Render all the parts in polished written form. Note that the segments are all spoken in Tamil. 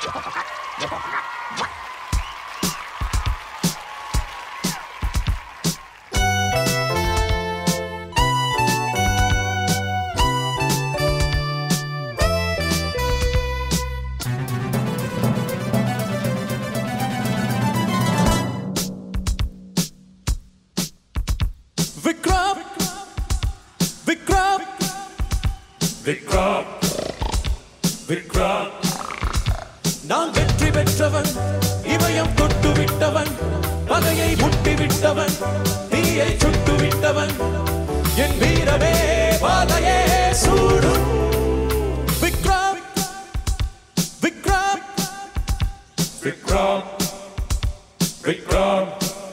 நான் வெற்றி பெற்றவன், இமயம் தொட்டு விட்டவன், பகையை முட்டி விட்டவன், தீயை சுட்டு விட்டவன், என் வீரமே பாதையே சூடும். விக்ரம் விக்ரம் விக்ரம் விக்ரம்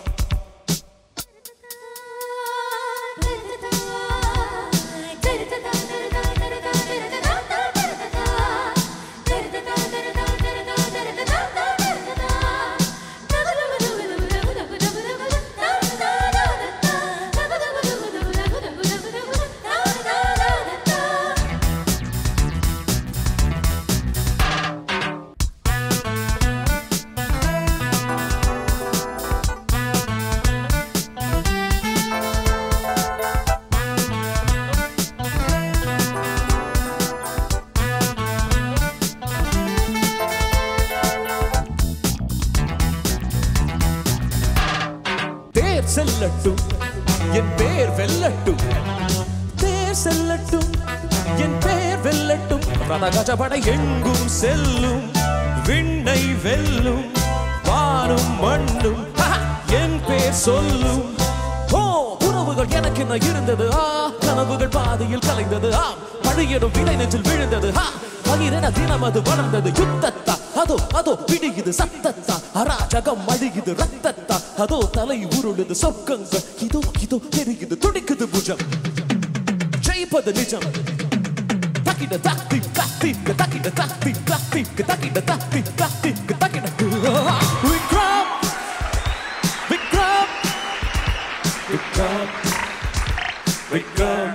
செல்லட்டும் என் பேர் வெல்லட்டும், தேர் செல்லட்டும் என் பேர் வெல்லட்டும், ரணகஜபடை எங்கும் செல்லும், விண்ணை வெல்லும், வானும் மண்ணும் என் பேர் சொல்லும். ஓ உறவுகள் எனக்கு என்ன இருந்தது, கனவுகள் பாதையில் கலைந்தது, பழியடும் வினை நெஞ்சில் விழுந்தது, பகிரென தினம் அது வளர்ந்தது, யுத்தத்தா அதோ அதோ பிடிக்குது சத்தத்தா, அராஜகம் அழியுது ரத்தத்தா, அதோ தலை உருளுது சொர்க்கங்கள், இதோ இதோ தெரியுது துடிக்குது புஜம், ஜெயிப்பது நிஜம். தக்கிட தத்தி தத்தி தக்கிட தத்தி தத்தி தக்கிட தத்தி தத்தி தக்கிட. விக்ரம் விக்ரம் விக்ரம் விக்ரம்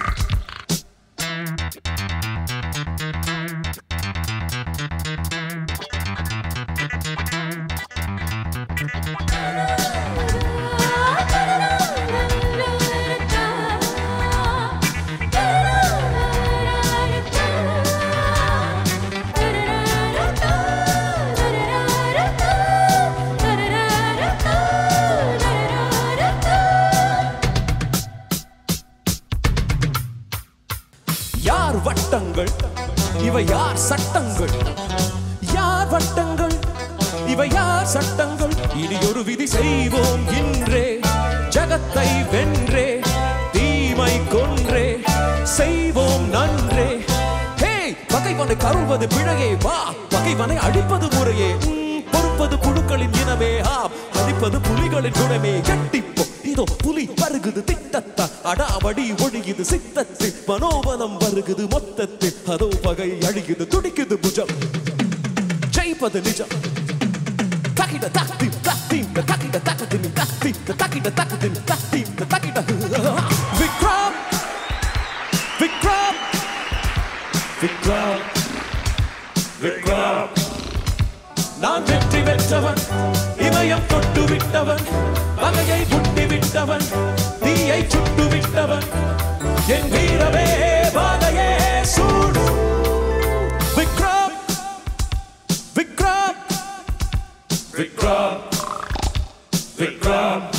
யார் வட்டங்கள் இவை யார் சட்டங்கள், யார் வட்டங்கள் இவை யார் சட்டங்கள், இனி ஒரு விதி செய்வோம் இன்றே, ஜகத்தை வென்றே, தீமை கொன்றே, செய்வோம் நன்றே. ஹே பகைவனை கருள்வது பிழையே, வா பகைவனை அழிப்பது முறையே, பொறுப்பது புழுக்களின் இனமே, அழிப்பது புலிகளின் குணமே. கட்டிப்போ இதோ புலி வருகுது திட்டத்தா, அடாவடி ஒழியுது சித்தத்தில், மனோபலம் வருகுது மொத்தத்தில், அதோ பகை அழியுது துடிக்குது புஜம், ஜெயிப்பது நிஜம். தக்கிட தத்தி தத்தி தக்கிட தக்கத்தின் தத்தி தக்கிட தக்கத்தின் தத்தி தக்கிட. விக்ரம் விக்ரம் விக்ரம் விக்ரம் நான் வெற்றி பெற்றவன், இமயம் தொட்டு விட்டவன், பகையை முட்டி விட்டவன், தீயை சுட்டு விட்டவன், என் வீரமே பாதையே சூடும். விக்ரம் விக்ரம் விக்ரம் விக்ரம்.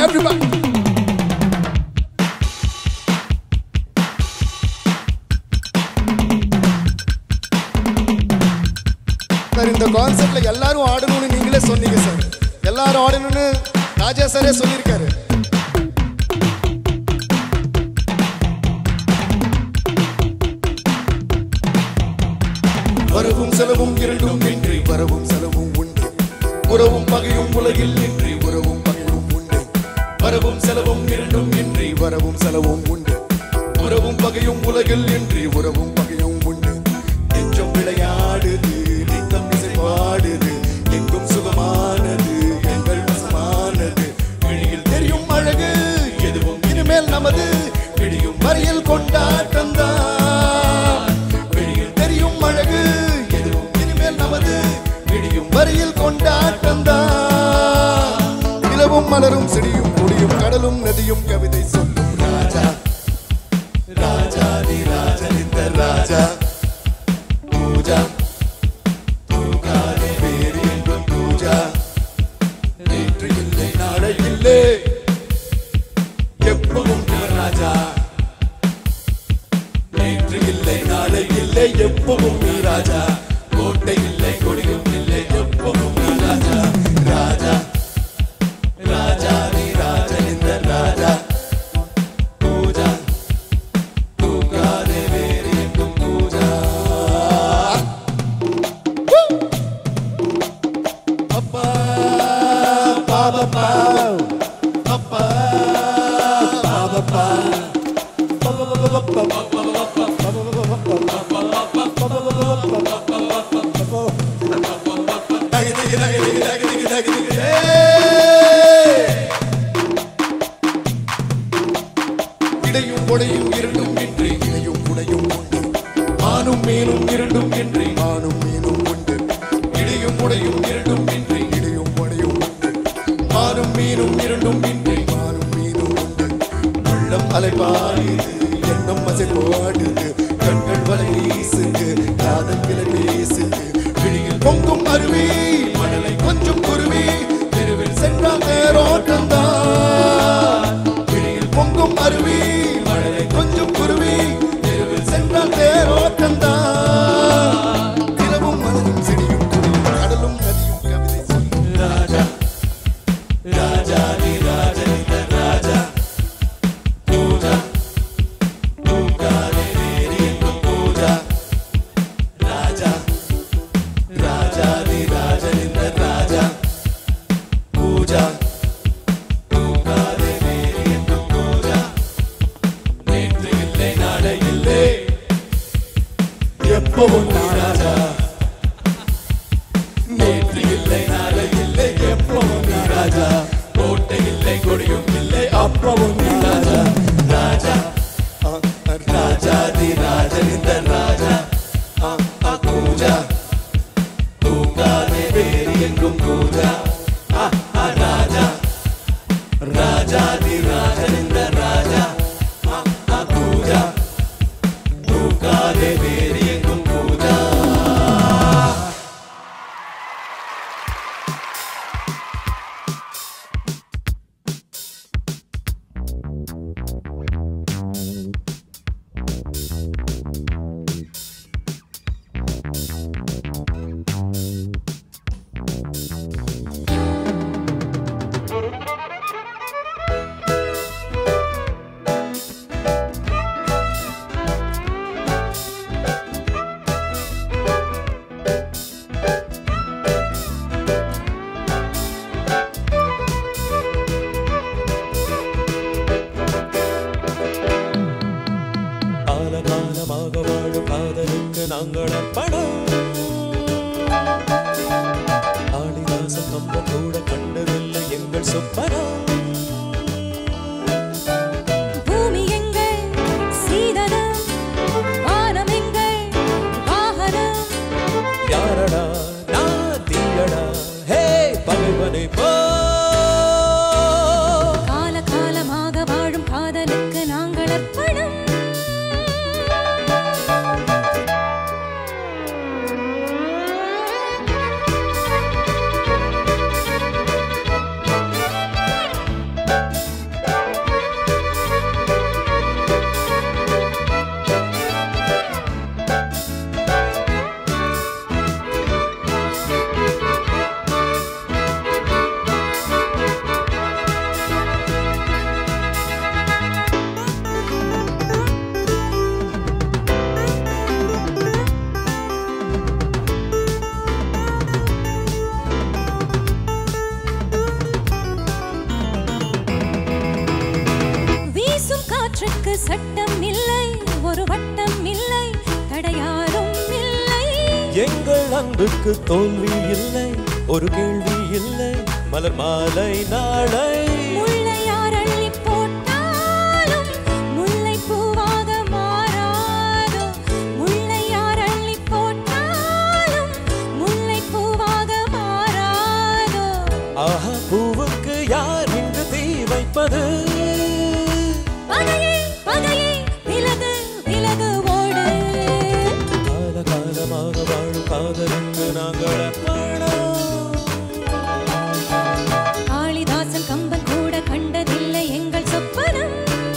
everybody. சார் இந்த கான்செப்ட்ல எல்லாரும் ஆடணும்னு நீங்களே சொன்னீங்க சார். எல்லாரும் ஆடணும்னு ராஜா சாரே சொல்லியிருக்காரு. வரவும் செலவும் இரண்டும் இன்றி வரவும் செலவும் உண்டு. உறவும் பகையும் உலகில் இன்றி உறவும் பகையும் உண்டு. வரவும் செலவும் இரண்டும் இன்றி வரவும் செலவும் உண்டு. உறவும் பகையும் உலகில் இன்றி உறவும் பகையும் உண்டு. நெஞ்சம் விளையாடுது, நித்தம் இசை பாடுது, எங்கும் சுகமானது, எங்கள் வசமானது. விழியில் தெரியும் அழகு எதுவும் இனிமேல் நமது. விழியும் வரையில் கொண்டாட்டம் தான். விழியில் தெரியும் அழகு எதுவும் இனிமேல் நமது. விழியும் வரையில் கொண்டாட்டம் தான். நிலவும் மலரும் செடியும் கொடியும் கடலும் நதியும் கவிதை சொல்லும் ராஜா. ராஜாதி ராஜன் இந்த ராஜா. பூஜா பூகாதே வேறு எங்கும் பூஜா. நேற்று இல்லை நாளை இல்லை எப்பவும் ராஜா. நேற்று இல்லை நாளை இல்லை எப்பவும் ராஜா. கோட்டை இல்லை கொடியும் இல்லை எப்பவும் ராஜா. ராஜா ராஜாதி ராஜன் இந்த ராஜா. பூஜா பூகாதே வேறு எங்கும் பூஜா. அப்பா பாபா அப்பா பாபா இடையும் கொடையும் இரண்டும் இன்றி இடையும் குடையும் உண்டு. மானும் மீனும் இரண்டும் இன்றி மானும் மீனும் உண்டு. இடையும் கொடையும் இரண்டும் இன்றி இடையும் கொடையும் உண்டு. மானும் மீனும் இரண்டும் இன்றி மானும் மீனும் உண்டு. உள்ளம் அலைபாயுது, எண்ணம் அசை பாடுது, கண்கள் வலை வீசுது, காதல் கிளை பேசுது. விழியில் பொங்கும் அருவி மணலை கொஞ்சம் குருவி. தெருவில் சென்றால் நேரோட்டம் தான். விழியில் பொங்கும் அருவி மணலை கொஞ்சம் குருவி. தெருவில் சென்றால் நேரோட்டம் தான். நிலவும் மலரும் செடியும் கொடியும் கடலும் நதியும் கவிதை சொல்லும் ராஜா. ராஜாதி ராஜன் இந்த ராஜா. பூஜா பூகாதே வேறு எங்கும் பூஜா. ராஜா ராஜாதி ராஜன் இந்த ராஜா. பூஜா பூகாதே வேறு எங்கும் பூஜா. நேற்று இல்லை நாளை இல்லை எப்பவும் ராஜா. நேற்று இல்லை நாளை இல்லை எப்பவும் ராஜா. கோட்டை இல்லை கொடியும் இல்லை அப்பவும் ராஜா. ராஜா ராஜாதி ராஜன் இந்த ராஜா. பூஜா பூகாதே வேறு எங்கும் பூஜா. ராஜா ராஜாதி ராஜன் இந்த ராஜா. பூஜா பூகாதே வேறு எங்கும் பூஜா. காலகாலமாக வாழும் காதலுக்கு நாங்கள் அர்ப்பணம். காளிதாசன் நம்ம கூட கண்டதில்லை எங்கள் சொப்பனம். பூமி எங்கள் சீதனம், வானம் எங்கள் வாகனம். யாரடா நான் தீயடா ஹே பகைவனை போ. காலகாலமாக வாழும் காதலுக்கு நாங்கள் அர்ப்பணம். காற்றுக்கு சட்டம் இல்லை, ஒரு வட்டம் இல்லை, தடையாரும் இல்லை. எங்கள் அன்புக்கு தோல்வி இல்லை, ஒரு கேள்வி இல்லை, மலர் மாலை நாளை. முல்லை யார் அள்ளி போட்டாலும் முல்லை பூவாக மாறாதோ, முல்லை யார் அள்ளி போட்டாலும் முல்லை பூவாக மாறாதோ. ஆஹா, பூவுக்கு யார் இங்கு தீ வைப்பது? பகையே பகையே விலகு விலகு ஓடு. காலகாலமாக வாழும் காதலுக்கு நாங்கள் அர்ப்பணம். காளிதாசன் கம்பன் கூட கண்டதில்லை எங்கள் சொப்பனம்.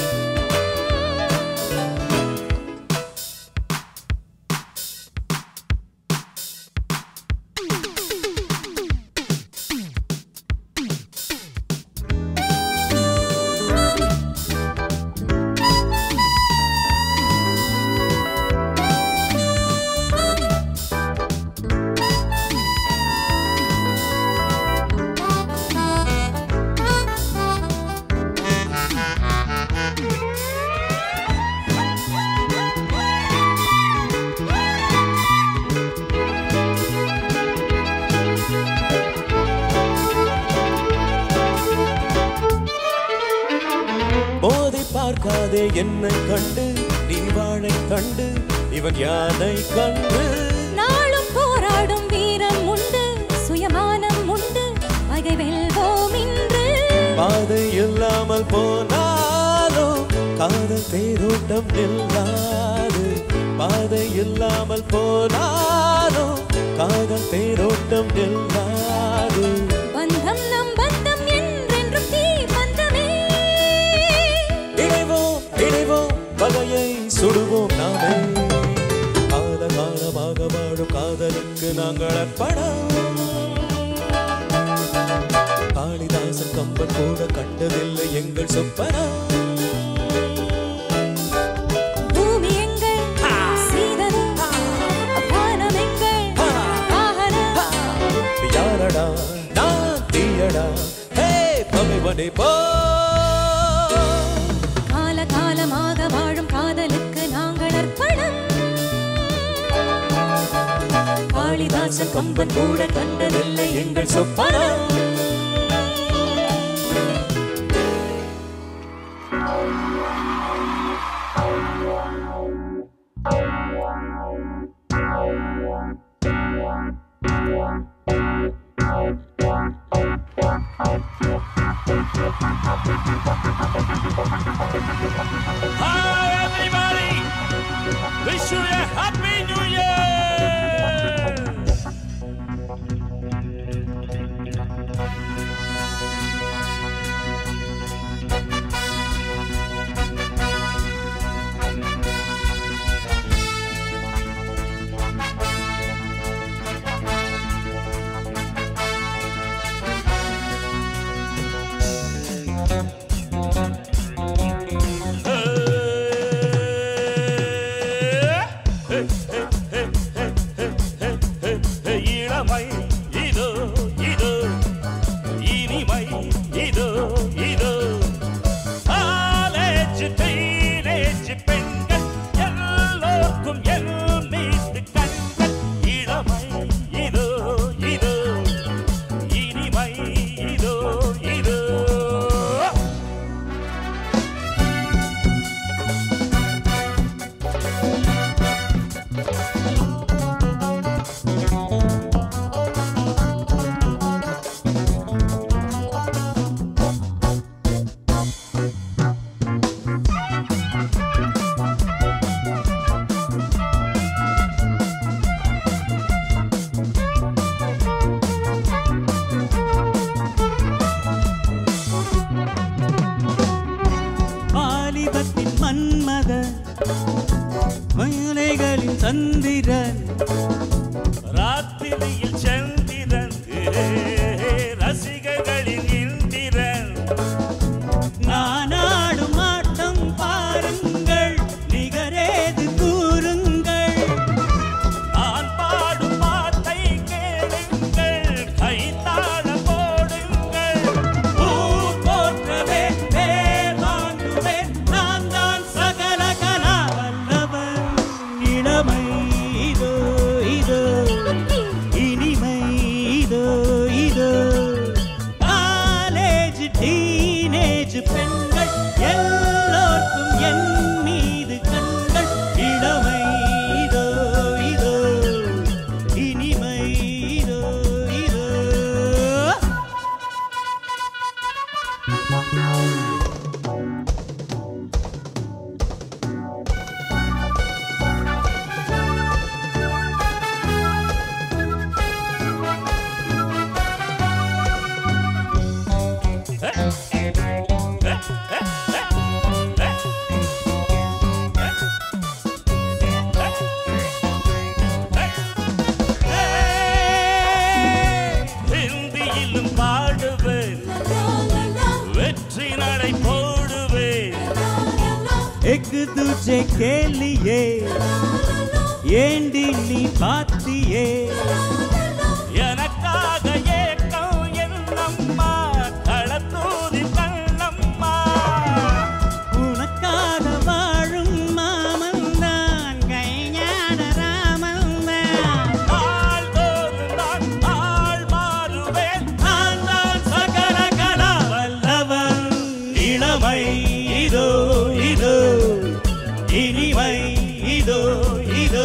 மோதி பார்க்காதே என்னை கண்டு, நீ வாழை கண்டு, இவன் யானை கண்டு. நாளும் போராடும் வீரம் உண்டு, சுயமானம் உண்டு, பகை வெல்வோம் இன்று. பாதை இல்லாமல் போனாலும் காதல் தேரோட்டம் நில்லாது. பாதை இல்லாமல் போனாலும் காதல் தேரோட்டம் நில்லாது. பந்தம் நம் பந்தம் என்றென்றும் தீ பந்தமே. இணைவோம் இணைவோம், பகையை சுடுவோம் நாமே. காலகாலமாக வாழும் காதலுக்கு நாங்கள் அர்ப்பணம். காளிதாசன் கம்பன் கூட கண்டதில்லை எங்கள் சொப்பனம். பூமி எங்கள் சீதனம், வானம் எங்கள் வாகனம். யாரடா நான் தீயடா, ஹே பகைவனே போ. காலகாலமாக வாழும் காதலுக்கு நாங்கள் அர்ப்பணம். காளிதாசன் கம்பன் கூட கண்டதில்லை எங்கள் சொப்பனம். Hi everybody! Wish you a happy new year! இளமை இதோ இதோ, இனிமை இதோ இதோ. காலேஜ் டீனேஜ் பெண்கள் எல்லோருக்கும் என் மீது கண்கள். இளமை இதோ இதோ, இனிமை இதோ இதோ. வாலிபத்தின் மன்மதன், மயிலைகளின் சந்திரன், ராத்திரியில் சந்திரன், ரசிகர்களின் இந்திரன். நான் ஆடும் ஆட்டம் பாருங்கள், நிகரேது கூறுங்கள். நான் பாடும் பாட்டை கேளுங்கள், கைத்தாள போடுங்கள். ஊர் போற்றவே பேர் வாங்குவேன், நான் தான் டீனேஜ் பெண்கள் எல்லோருக்கும் என் மீது கண்கள். இளமை இதோ இதோ இனிமை இதோ இதோ. ஹிந்தியிலும் பாடுவேன், வெற்றி நடை போடுவேன். एक दूजे के लिए ஏண்டி நீ பாத்தியே. எனக்காக ஏக்கம் என்னம்மா, களத்தூதி கண்ணம்மா. உனக்காக வாழும் மாமன் தான் கைஞான ராமன் தான். நாள்தோறும் நான் நாள் மாறுவேன், நான் தான் சகல கலா வல்லவன் இளமை இதோ இதோ இனிமை இதோ இதோ.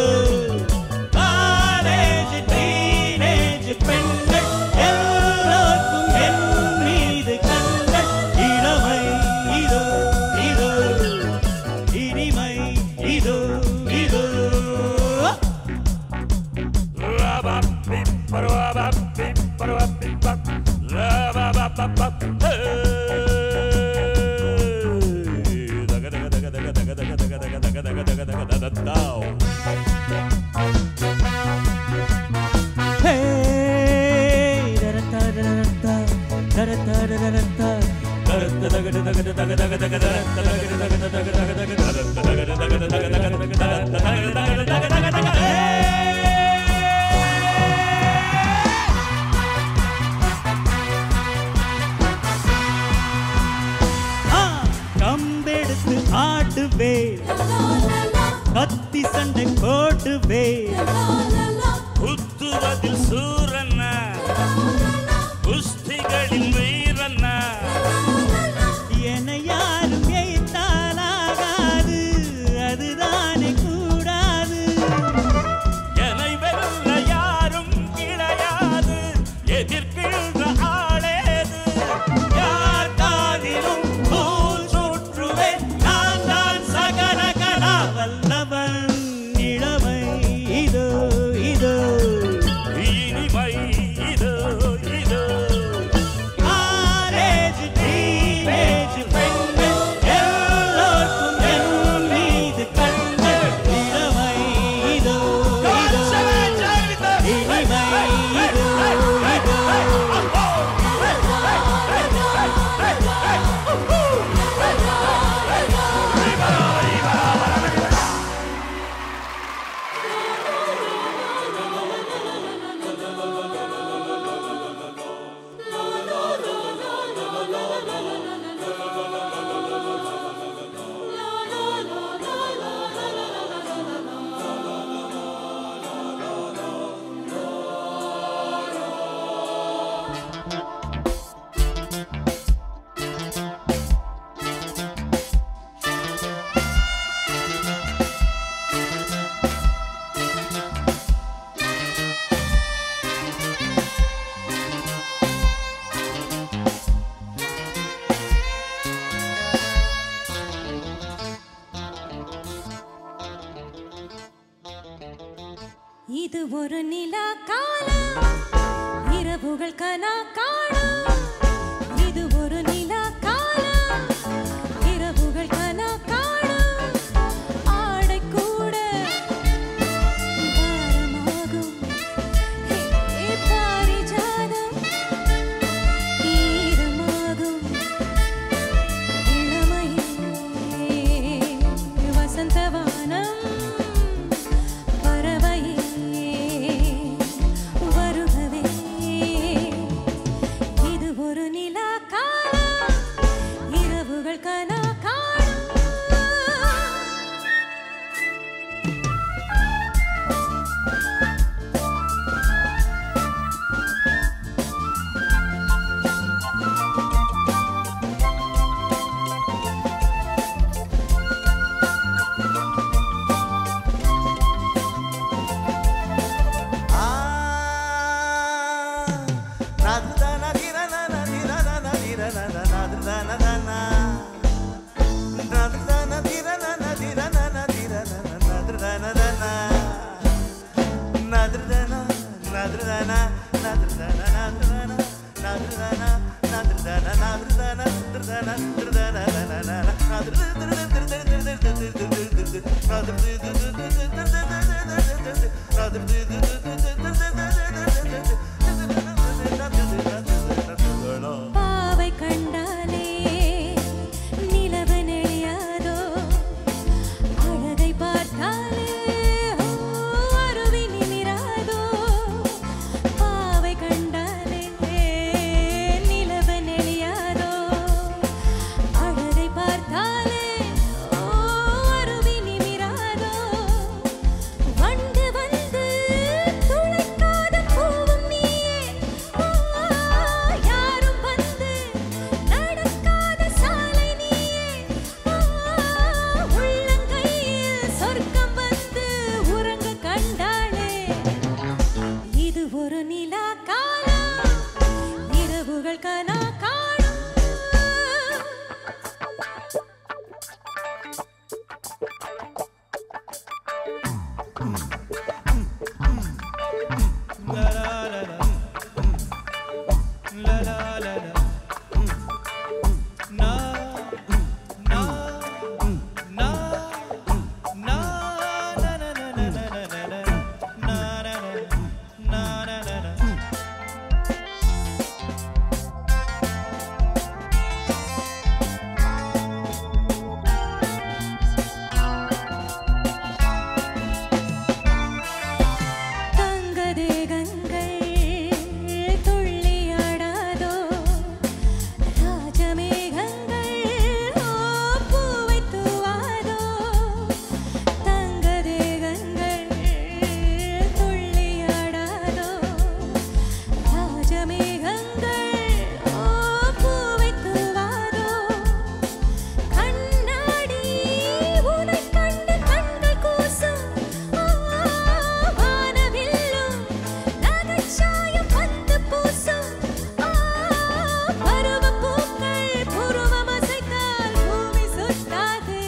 காலேஜ் டீனேஜ் பெண்கள் எல்லோருக்கும் என் மீது கண்கள். இளமை இதோ இதோ இனிமை இதோ இதோ. கம்பெடுத்து ஆடுவே, கத்தி சண்டை போடுவே. குத்துவதில் சூரன்ன, குஸ்திகளின் வீரன்ன. என்னை யாரும் எய்த்தாலாகாது, அதுதானே கூடாது. என்னை வெல்ல யாரும் கிடையாது, எதிர்க்கின்ற ஆளேது. யார் காதிலும் நூல் சுற்றுவேன், நான் தான் சகல கலா வல்லவன் இளமை இதோ இதோ இனிமை இதோ இதோ. காலேஜ் டீனேஜ் பெண்கள் எல்லோருக்கும் என் மீது கண்கள். இளமை இதோ இதோ இனிமை இதோ இதோ. இது ஒரு நிலா காலம், இரவுகள் கனா காணும். இது ஒரு நிலா காலம், இரவுகள் கனா காணும். ஆடை கூட பாரமாகும். பாரிஜாதம் ஈரமாகும். இளமையே வசந்தவானம் பறவையே வருகவே. பாவை கண்டாலே நிலவு நெளியாதோ அழகை பார்த்தாலே அருவி நிமிராதோ பாவை கண்டாலே நிலவு நெளியாதோ அழகை பார்த்தாலே அருவி நிமிராதோ வண்டு வந்து துளைக்காத பூவும் நீயே யாரும் வந்து நடக்காத சாலை நீயே உள்ளங்கையில் சொர்க்கம் வந்து உறங்க கண்டாளே இது ஒரு நிலா காலம் இரவுகள் கனா காணும் தங்க தேகங்கள் துள்ளியாடாதோ ராஜமேகங்கள் பூவை தூவாதோ தங்க தேகங்கள் துள்ளியாடாதோ ராஜமேகங்கள் பூவை தூவாதோ கண்ணாடி உனை கண்டு கண்கள் கூசும் வானவில்லும் நகைச்சாயம் வந்து பூசும் பருவப் பூக்கள் புருவம் அசைத்தால் பூமி சுத்தாது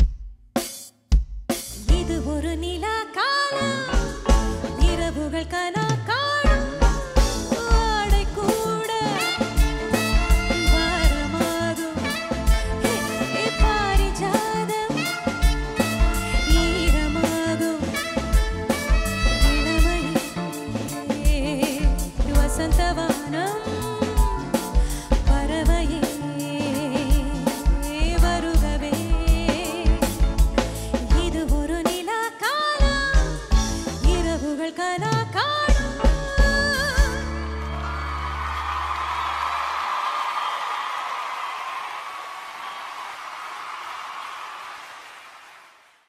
இது ஒரு நிலா காலம் இரவுகள் கன